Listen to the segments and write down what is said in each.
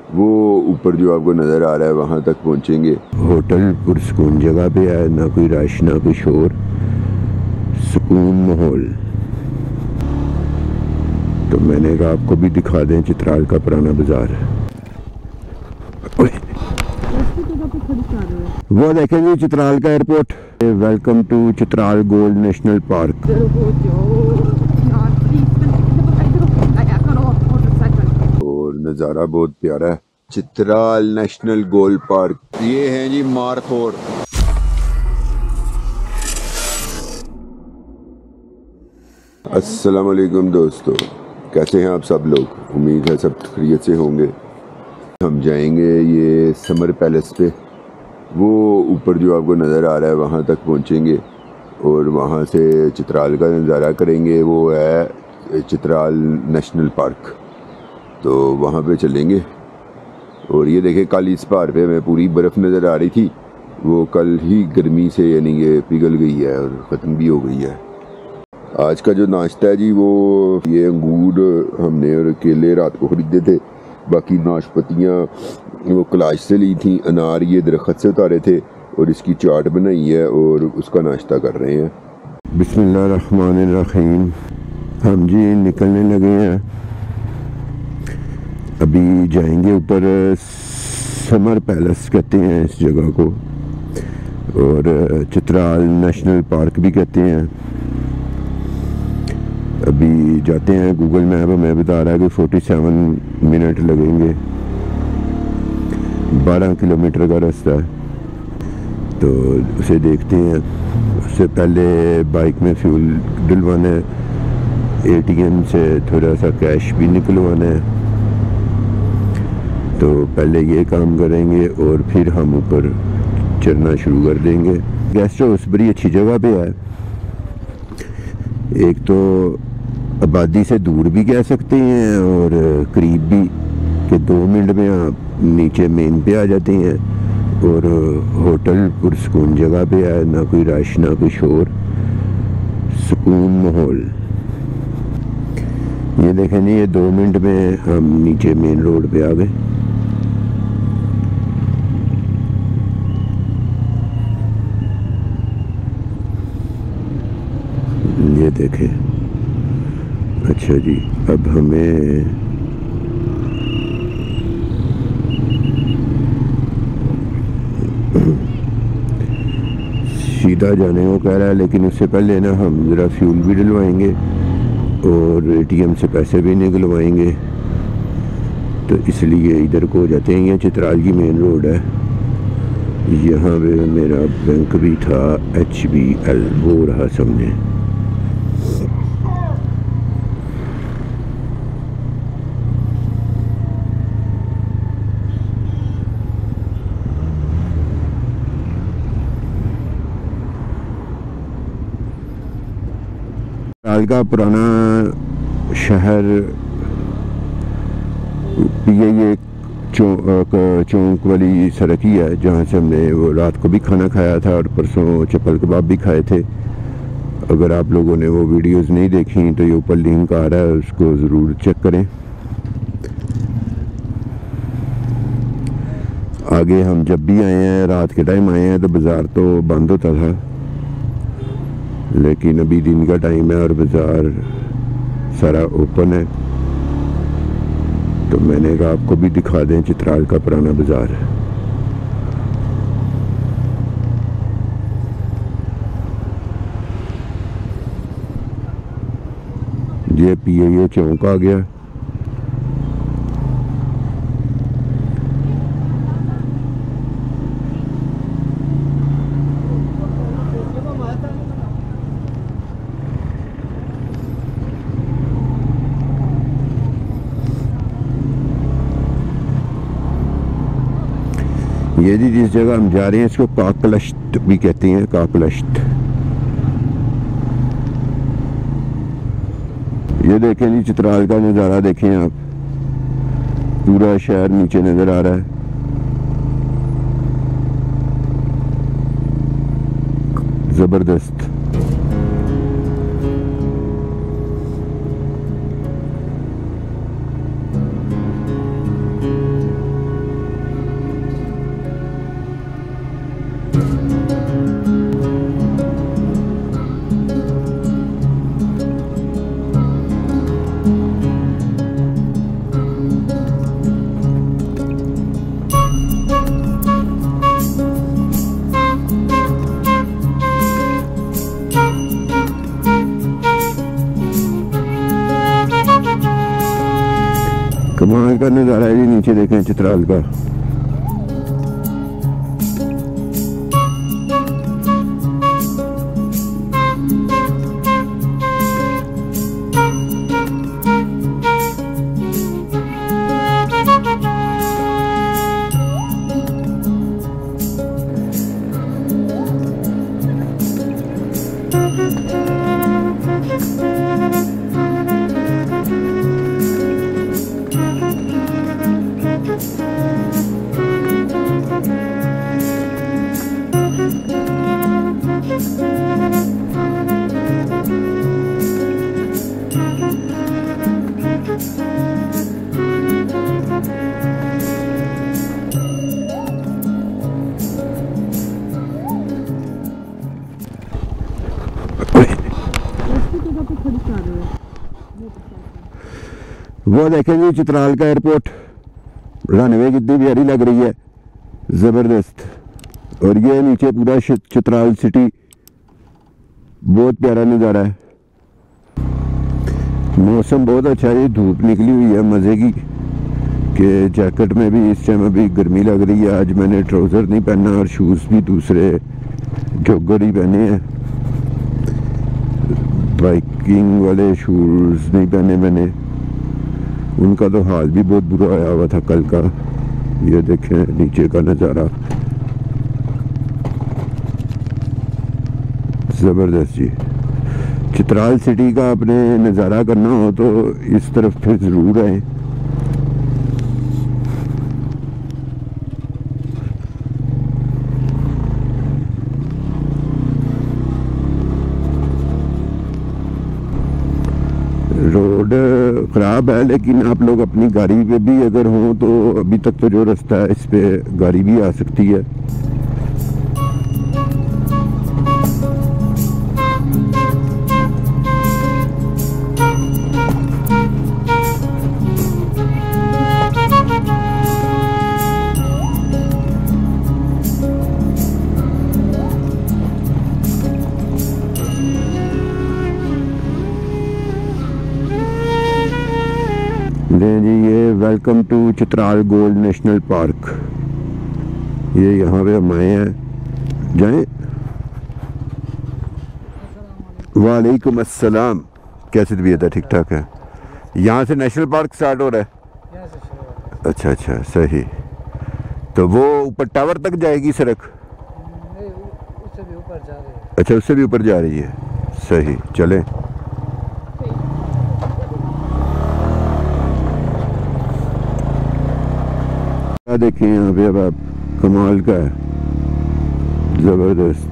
वो ऊपर जो आपको नज़र आ रहा है वहाँ तक पहुँचेंगे। होटल पुरसकून जगह पे है, ना कोई रश ना कोई शोर, सुकून माहौल। तो मैंने कहा आपको भी दिखा दें चित्राल का पुराना बाजार। वो देखेंगे चित्राल का airport. Welcome to Chitral Gol national park. और नज़ारा बहुत प्यारा है। चित्राल नेशनल गोल पार्क, ये है जी मारखोर। अस्सलाम वालेकुम दोस्तों, कैसे हैं आप सब लोग? उम्मीद है सब खैरियत से होंगे। हम जाएंगे ये समर पैलेस पे, वो ऊपर जो आपको नज़र आ रहा है वहाँ तक पहुँचेंगे और वहाँ से चित्राल का नज़ारा करेंगे। वो है चित्राल नेशनल पार्क, तो वहाँ पे चलेंगे। और ये देखें, कल इस पहाड़ पे हमें पूरी बर्फ़ नज़र आ रही थी, वो कल ही गर्मी से यानी कि पिघल गई है और ख़त्म भी हो गई है। आज का जो नाश्ता है जी, वो ये अंगूर हमने और केले रात को ख़रीदे थे, बाकी नाशपतियाँ वो कलाश से ली थी, अनार ये दरख्त से उतारे थे और इसकी चाट बनाई है और उसका नाश्ता कर रहे हैं। बिस्मिल्लाहिर्रहमानिर्रहीम। हम जी निकलने लगे हैं, अभी जाएंगे ऊपर। समर पैलेस कहते हैं इस जगह को, और चित्राल नेशनल पार्क भी कहते हैं। अभी जाते हैं। गूगल मैप हमें बता रहा है कि 47 मिनट लगेंगे, 12 किलोमीटर का रास्ता है, तो उसे देखते हैं। उससे पहले बाइक में फ्यूल डलवाना है, एटीएम से थोड़ा सा कैश भी निकलवाना है, तो पहले ये काम करेंगे और फिर हम ऊपर चढ़ना शुरू कर देंगे। गेस्ट हाउस बड़ी अच्छी जगह पे है, एक तो आबादी से दूर भी कह सकते हैं और करीब भी, कि 2 मिनट में आप नीचे मेन पे आ जाते हैं। और होटल पुरसकून जगह पे है, ना कोई रश ना कोई शोर, सुकून माहौल। ये देखें जी, ये 2 मिनट में हम नीचे मेन रोड पे आ गए। ये देखें। अच्छा जी, अब हमें सीधा जाने को कह रहा है, लेकिन उससे पहले ना हम ज़रा फ्यूल भी डलवाएंगे और एटीएम से पैसे भी निकलवाएंगे, तो इसलिए इधर को जाते हैं। ये चित्राल की मेन रोड है, यहाँ पे मेरा बैंक भी था, HBL, वो रहा सामने। चित्राल का पुराना शहर, ये चौंक वाली सड़क ही है जहाँ से हमने वो रात को भी खाना खाया था और परसों चप्पल कबाब भी खाए थे। अगर आप लोगों ने वो वीडियोस नहीं देखी तो ये ऊपर लिंक आ रहा है, उसको ज़रूर चेक करें। आगे हम जब भी आए हैं, रात के टाइम आए हैं, तो बाज़ार तो बंद होता था, लेकिन अभी दिन का टाइम है और बाज़ार सारा ओपन है। तो मैंने कहा आपको भी दिखा दें चित्राल का पुराना बाज़ार। ये PIA चौक आ गया। ये जी जिस जगह हम जा रहे हैं इसको काकलश्त भी कहते हैं, काकलश्त। ये देखें जी, चित्राल का नज़ारा देखें आप, पूरा शहर नीचे नज़र आ रहा है। ज़बरदस्त। कमाल का नज़ारा है जी। नीचे देखें चित्राल का। वो देखें जी चित्राल का एयरपोर्ट, रनवे कितनी प्यारी लग रही है, ज़बरदस्त। और ये नीचे पूरा चित्राल सिटी, बहुत प्यारा नज़ारा है। मौसम बहुत अच्छा है, धूप निकली हुई है मज़े की, कि जैकेट में भी इस टाइम अभी गर्मी लग रही है। आज मैंने ट्राउज़र नहीं पहना और शूज़ भी दूसरे जॉगर ही पहने हैं, बाइकिंग वाले शूज़ नहीं पहने मैंने। उनका तो हाल भी बहुत बुरा आया हुआ था कल का। ये देखें नीचे का नज़ारा, ज़बरदस्त जी। चित्राल सिटी का अपने नज़ारा करना हो तो इस तरफ फिर ज़रूर आए। रोड ख़राब है, लेकिन आप लोग अपनी गाड़ी पे भी अगर हों तो अभी तक तो जो रास्ता है इस पे गाड़ी भी आ सकती है। जी ये welcome to Chitral Gol national park. ये यहाँ पे हम आए हैं, जाएं। वालेकुम अस्सलाम, कैसी तबीयत है? ठीक ठाक है। यहाँ से नेशनल पार्क स्टार्ट हो रहा है? अच्छा अच्छा, सही। तो वो ऊपर टावर तक जाएगी सड़क? उससे भी ऊपर जा रही है। अच्छा, उससे भी ऊपर जा रही है, सही। चलें। देखिए यहाँ पे अब आप, कमाल का है, ज़बरदस्त।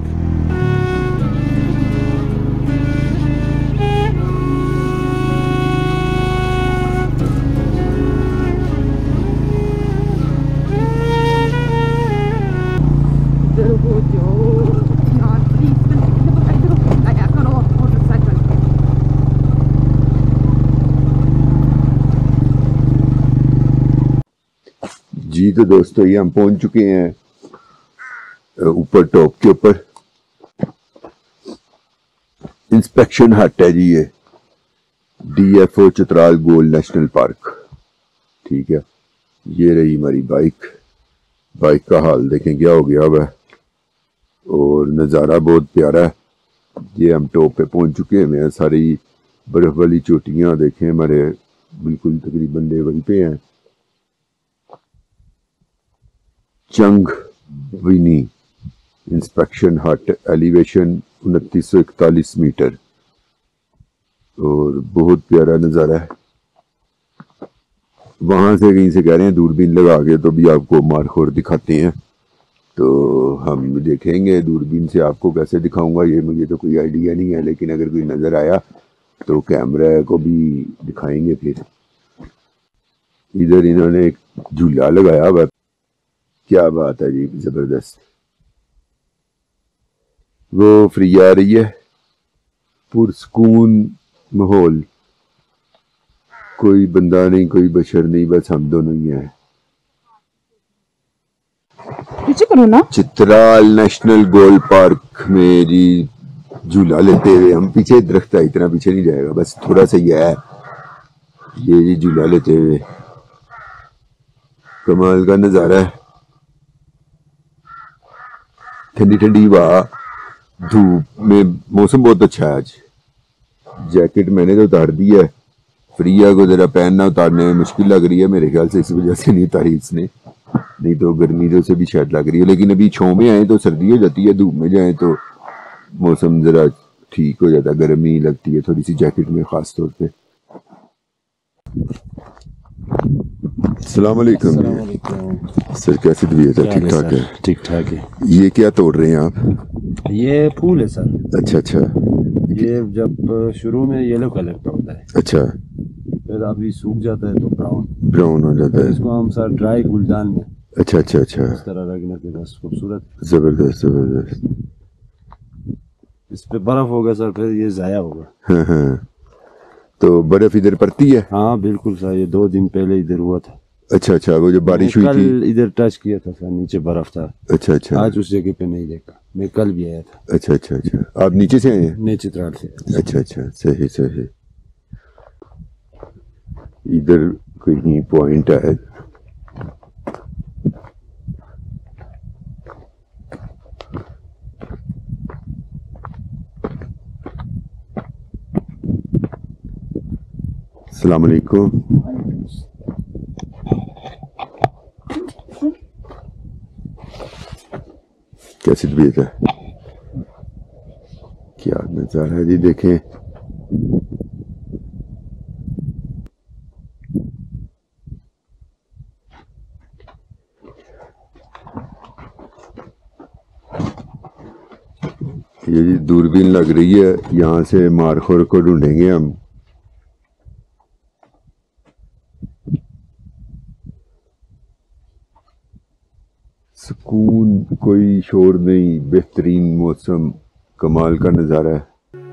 जी तो दोस्तों ये हम पहुंच चुके हैं ऊपर टॉप के ऊपर। इंस्पेक्शन हट है जी ये, DFO Chitral Gol national park. ठीक है, ये रही हमारी बाइक का हाल देखें क्या हो गया हुआ है, और नज़ारा बहुत प्यारा है। ये हम टॉप पे पहुंच चुके हैं। सारी बर्फ वाली चोटियां देखें हमारे बिल्कुल तकरीबन लेवल पे हैं। चंगविनी इंस्पेक्शन हट, एलिवेशन 2941 मीटर, और बहुत प्यारा नज़ारा है। वहाँ से कहीं से कह रहे हैं दूरबीन लगा के तो भी आपको मारखोर दिखाते हैं, तो हम देखेंगे दूरबीन से। आपको कैसे दिखाऊंगा ये मुझे तो कोई आइडिया नहीं है, लेकिन अगर कोई नज़र आया तो कैमरा को भी दिखाएंगे। फिर इधर इन्होंने एक झूला लगाया हुआ, क्या बात है जी, ज़बरदस्त। वो फ्री आ रही है, पुरसकून माहौल, कोई बंदा नहीं, कोई बशर नहीं, बस हम दोनों ही हैं। पीछे करो ना। चित्राल नेशनल गोल पार्क में जी झूला लेते हुए हम, पीछे दरख्त है, इतना पीछे नहीं जाएगा, बस थोड़ा सा ही है ये जी झूला लेते हुए। कमाल का नज़ारा है, ठंडी ठंडी हवा, धूप में मौसम बहुत अच्छा है आज। जैकेट मैंने तो उतार दी है, फ्रिया को जरा पहनना उतारने में मुश्किल लग रही है, मेरे ख्याल से इस वजह से नहीं उतारी इसने, नहीं तो गर्मी तो से भी शायद लग रही है। लेकिन अभी छाँव में आए तो सर्दी हो जाती है, धूप में जाए तो मौसम जरा ठीक हो जाता है, गर्मी लगती है थोड़ी सी जैकेट में खास तौर पे। अस्सलाम वालेकुम सर, कैसी तबीयत है? ठीक ठाक है? ठीक ठाक है। ये क्या तोड़ रहे हैं आप? ये फूल है सर। अच्छा अच्छा, ये जब शुरू में येलो कलर का होता है, अच्छा, फिर अभी सूख जाता है तो ब्राउन हो जाता है। इसको हम सर ड्राई गुलदान में अच्छा अच्छा अच्छा, इस तरह रखने के बस खूबसूरत, जबरदस्त जबरदस्त। इस पे बर्फ होगा सर, फिर ये जाया होगा। हाँ हाँ, तो बर्फ इधर पड़ती है? हाँ बिल्कुल सर, ये 2 दिन पहले इधर हुआ था। अच्छा अच्छा, वो जो बारिश हुई थी इधर टच किया था सर, नीचे बर्फ था। अच्छा अच्छा, आज उस जगह पे नहीं देखा, मैं कल भी आया था। अच्छा अच्छा अच्छा, आप नीचे से आए हैं? मैं चित्राल से। अच्छा अच्छा, सही सही। इधर कहीं पॉइंट है, अस्सलाम वालेकुम। कैसी तबीयत है? क्या नज़ारा है जी, देखें। ये जी दूरबीन लग रही है, यहाँ से मारखोर को ढूंढेंगे हम। सुकून, कोई शोर नहीं, बेहतरीन मौसम, कमाल का नज़ारा है।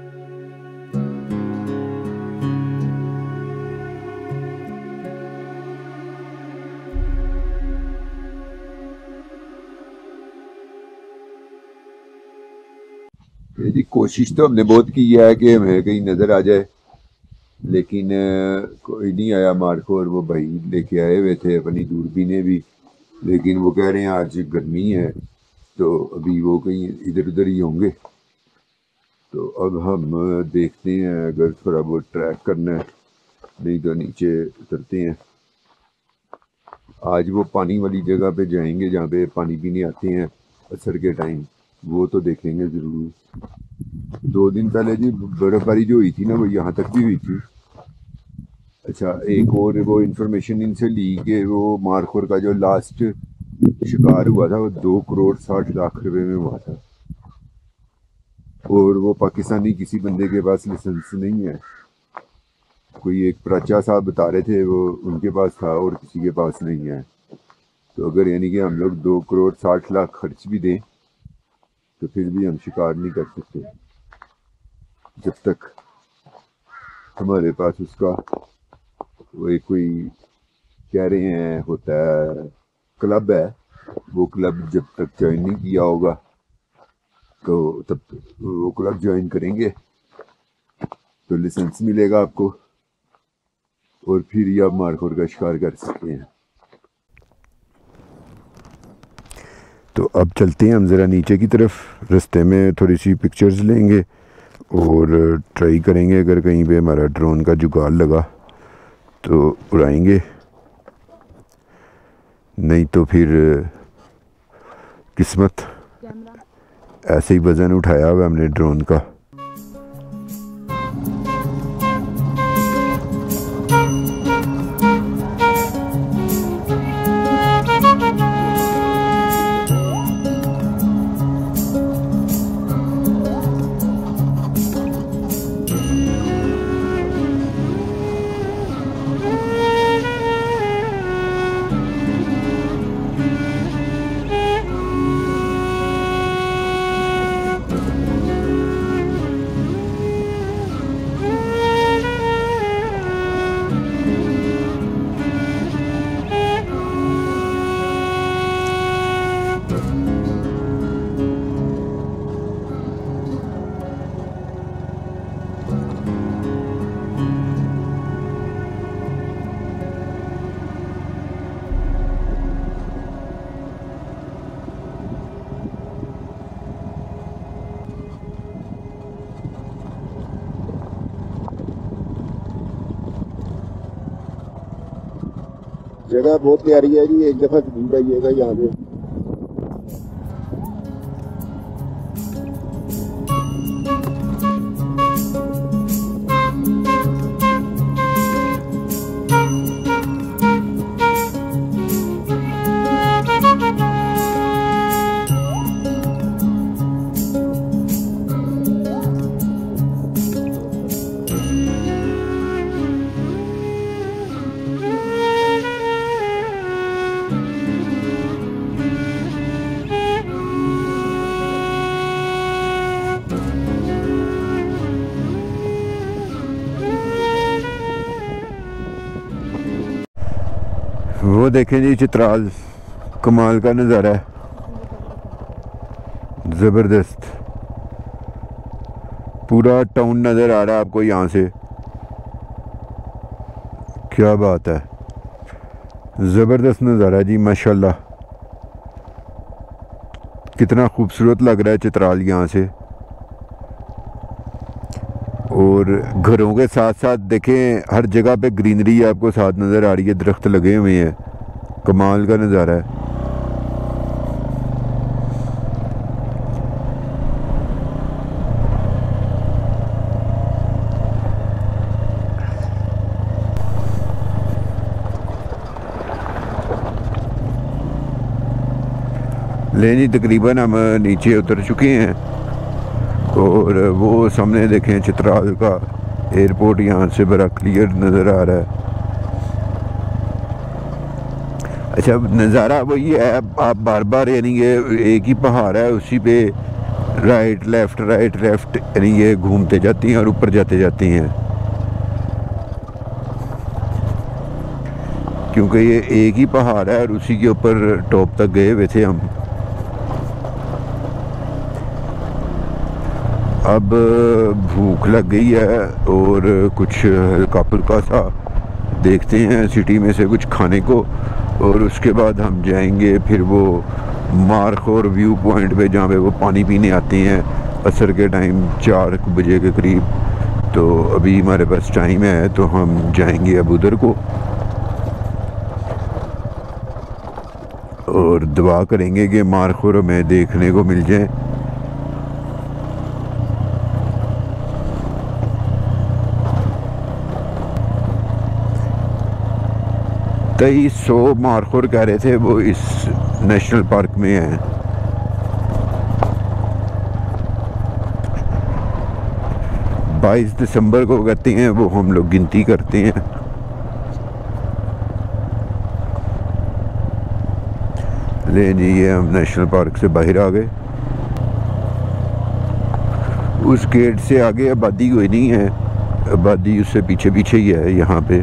ये जी कोशिश तो हमने बहुत की है कि हमें कहीं नज़र आ जाए, लेकिन कोई नहीं आया। मारखोर वो भाई लेके आए हुए थे अपनी दूरबीनें भी, लेकिन वो कह रहे हैं आज गर्मी है, तो अभी वो कहीं इधर उधर ही होंगे। तो अब हम देखते हैं, अगर थोड़ा बहुत ट्रैक करना है, नहीं तो नीचे उतरते हैं। आज वो पानी वाली जगह पे जाएंगे जहाँ पे पानी पीने आते हैं असर के टाइम, वो तो देखेंगे ज़रूर। 2 दिन पहले जी बर्फ़बारी जो हुई थी ना, वो यहाँ तक भी हुई थी। अच्छा, एक और वो इन्फॉर्मेशन इनसे ली कि वो मारखोर का जो लास्ट शिकार हुआ था वो 2,60,00,000 रुपए में हुआ था, और वो पाकिस्तानी किसी बंदे के पास लाइसेंस नहीं है। कोई एक प्राचा साहब बता रहे थे वो उनके पास था और किसी के पास नहीं है। तो अगर यानी कि हम लोग 2,60,00,000 खर्च भी दें तो फिर भी हम शिकार नहीं कर सकते जब तक हमारे पास उसका वही कोई कह रहे हैं होता है क्लब है, वो क्लब जब तक ज्वाइन नहीं किया होगा तो तब वो क्लब ज्वाइन करेंगे तो लाइसेंस मिलेगा आपको, और फिर ये आप मारखोर का शिकार कर सकते हैं। तो अब चलते हैं हम ज़रा नीचे की तरफ, रास्ते में थोड़ी सी पिक्चर्स लेंगे और ट्राई करेंगे, अगर कहीं पे हमारा ड्रोन का जुगाड़ लगा तो उड़ाएंगे, नहीं तो फिर किस्मत। ऐसे ही वज़न उठाया हुआ हमने ड्रोन का। जगह बहुत प्यारी है जी, एक दफ़ा जरूर आइएगा यहाँ पे। वो देखें जी चित्राल, कमाल का नज़ारा है, ज़बरदस्त। पूरा टाउन नज़र आ रहा है आपको यहाँ से, क्या बात है, ज़बरदस्त नज़ारा जी माशाल्लाह। कितना खूबसूरत लग रहा है चित्राल यहाँ से। और घरों के साथ साथ देखें हर जगह पे ग्रीनरी आपको साथ नज़र आ रही है, दरख्त लगे हुए हैं, कमाल का नज़ारा है। लेनी तकरीबन हम नीचे उतर चुके हैं और वो सामने देखें चित्राल का एयरपोर्ट यहाँ से बड़ा क्लियर नज़र आ रहा है। अच्छा नज़ारा वही है, आप बार बार यानी ये एक ही पहाड़ है, उसी पे राइट लेफ़्ट यानी ये घूमते जाती हैं और ऊपर जाते जाती हैं, क्योंकि ये एक ही पहाड़ है और उसी के ऊपर टॉप तक गए हुए थे हम। अब भूख लग गई है और कुछ हल्का फुल्का सा देखते हैं सिटी में से कुछ खाने को, और उसके बाद हम जाएंगे फिर वो मारखोर व्यू पॉइंट पे जहाँ पे वो पानी पीने आते हैं असर के टाइम 4 बजे के करीब। तो अभी हमारे पास टाइम है तो हम जाएंगे अब उधर को और दुआ करेंगे कि मारखोर में देखने को मिल जाए। कई 100 मारखोर कह रहे थे वो इस नेशनल पार्क में है। बाईस दिसंबर को कहते हैं वो हम लोग गिनती करते हैं। ले जी ये हम नेशनल पार्क से बाहर आ गए। उस गेट से आगे आबादी कोई नहीं है, आबादी उससे पीछे पीछे ही है यहाँ पे।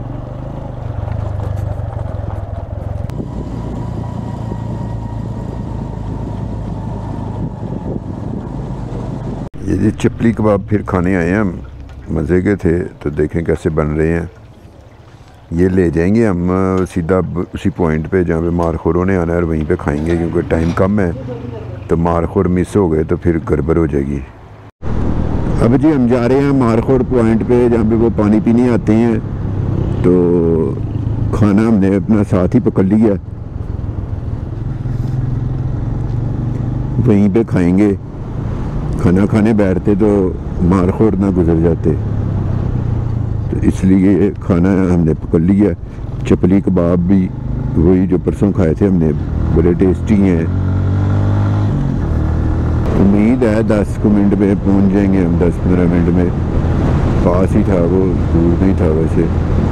ये चिपली कबाब फिर खाने आए हैं हम, मज़े के थे, तो देखें कैसे बन रहे हैं। ये ले जाएंगे हम सीधा उसी पॉइंट पे जहाँ पे मारखोरों ने आना है और वहीं पे खाएंगे, क्योंकि टाइम कम है तो मारखोर मिस हो गए तो फिर गड़बड़ हो जाएगी। अब जी हम जा रहे हैं मारखोर पॉइंट पे जहाँ पे वो पानी पीने आते हैं, तो खाना हमने अपना साथ ही पकड़ लिया, वहीं पे खाएंगे। खाना खाने बैठते तो मारखोर ना गुजर जाते, तो इसलिए खाना हमने पकड़ लिया। चपली कबाब भी वही जो परसों खाए थे हमने, बड़े टेस्टी हैं। उम्मीद है 10 मिनट में पहुंच जाएंगे हम, 10-15 मिनट में। पास ही था वो, दूर नहीं था वैसे।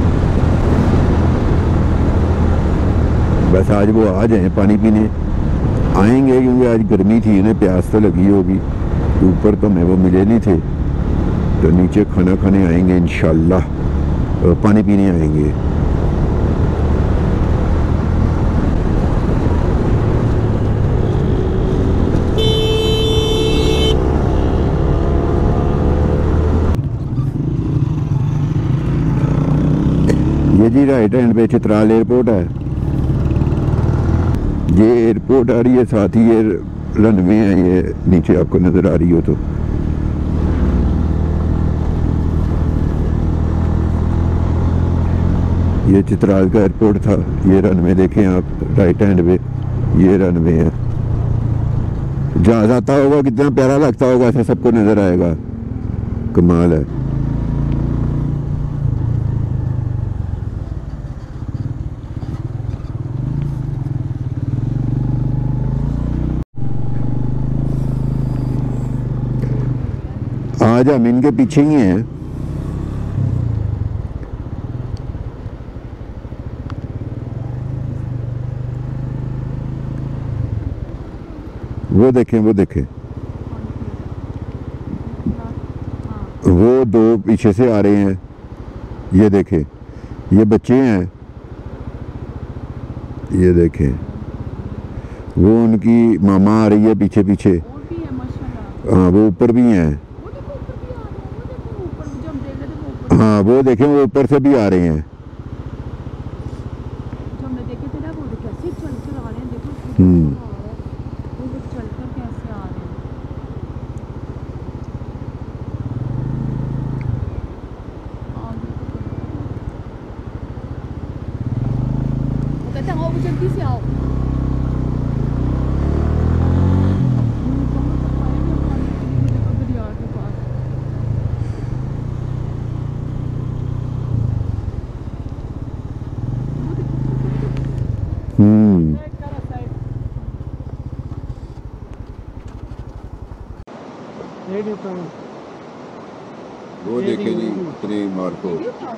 बस आज वो आ जाए पानी पीने, आएंगे क्योंकि आज गर्मी थी, इन्हें प्यास तो लगी होगी। ऊपर तो हमें वो मिले नहीं थे, तो नीचे खाना खाने आएंगे इंशाल्लाह, पानी पीने आएंगे। ये जी राइट हैंड पे चित्राल एयरपोर्ट है। ये एयरपोर्ट आ रही है, साथ ही ये रनवे है, ये नीचे आपको नज़र आ रही हो तो। ये चित्राल का एयरपोर्ट था। ये रनवे देखें आप, राइट हैंड पे ये रनवे है। जहाज आता होगा कितना प्यारा लगता होगा, ऐसे सबको नजर आएगा। कमाल है। आज हम इनके पीछे ही हैं। वो देखें वो देखें, वो दो पीछे से आ रहे हैं। ये देखें, ये बच्चे हैं। ये देखें, वो उनकी मामा आ रही है पीछे पीछे। हाँ वो ऊपर भी हैं। हाँ वो देखें, वो ऊपर से भी आ रहे हैं। वो देखें जी इतने मार्को।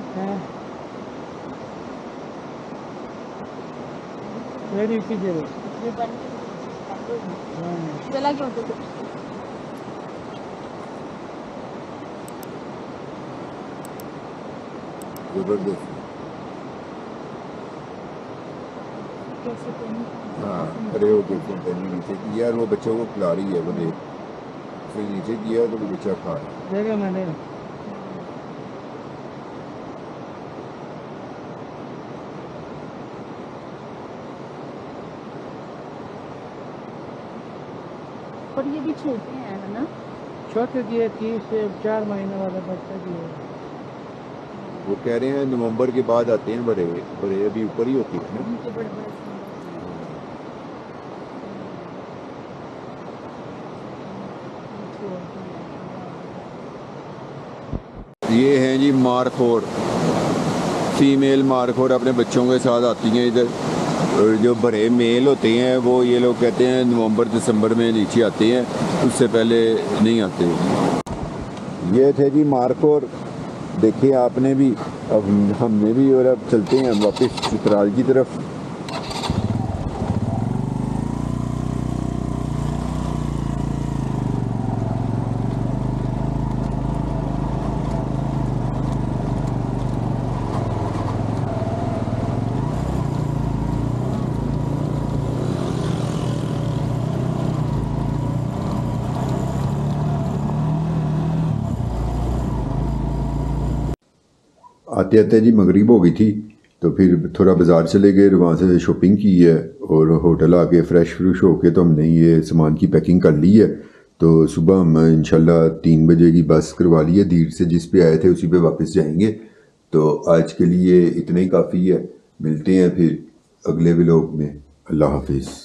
जबरदस्त। हाँ खड़े होके नीचे यार, वो बच्चों को खिला रही है। वो देख, उसने नीचे किया तो वो बच्चा खा रहा है। मैंने और ये भी छोटे हैं है ना, छोटे दिए 3 से 4 महीने वाला बच्चा दिए। वो कह रहे हैं नवंबर के बाद आते हैं बड़े बड़े, अभी ऊपर ही होती है ना। ये हैं जी मारखोर, फीमेल मारखोर अपने बच्चों के साथ आती हैं इधर। और जो बड़े मेल होते हैं वो ये लोग कहते हैं नवंबर दिसंबर में नीचे आते हैं, उससे पहले नहीं आते। ये थे जी मारखोर, देखिए आपने भी, अब हमने भी। और अब चलते हैं हम वापस चित्राल की तरफ। आते आते जी मगरिब हो गई थी, तो फिर थोड़ा बाज़ार चले गए, वहाँ से शॉपिंग की है। और होटल आके फ़्रेश फ्रूश होके तो हमने ये सामान की पैकिंग कर ली है। तो सुबह हम इंशाल्लाह 3 बजे की बस करवा ली है धीर से, जिस पे आए थे उसी पे वापस जाएंगे। तो आज के लिए इतना ही काफ़ी है। मिलते हैं फिर अगले व्लॉग में। अल्लाह हाफिज़।